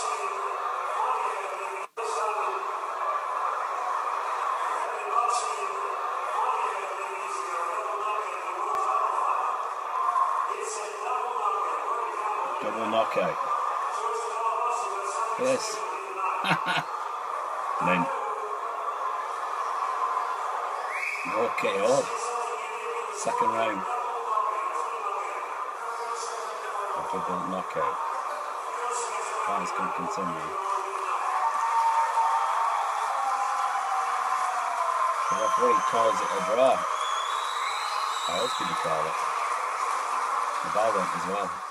Double knockout. Yes. And then more KO. Second round. A double knockout. Fights can continue. The referee calls it a draw. How else could you call it? The bell went as well.